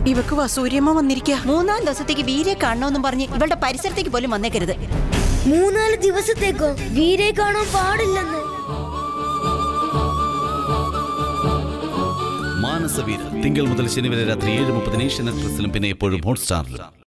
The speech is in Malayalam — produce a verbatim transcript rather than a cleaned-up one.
ഇവക്ക് വസൂര്യമ്മ വന്നിരിക്കുക. മൂന്നാം ദിവസത്തേക്ക് വീരെ കാണണമെന്നും പറഞ്ഞ് ഇവളുടെ പരിസരത്തേക്ക് പോലും വന്നേക്കരുത്. മൂന്നാല് ദിവസത്തേക്കോ? വീരെ കാണാൻ പാടില്ലെന്ന്. മാനസവീര തിങ്കൾ മുതൽ ശനി വരെ രാത്രി ഏഴ് മുപ്പതിന് ഏഷ്യാനെറ്റ് പ്ലസിലും പിന്നെ എപ്പോഴും ഹോട്ട്സ്റ്റാറിലും.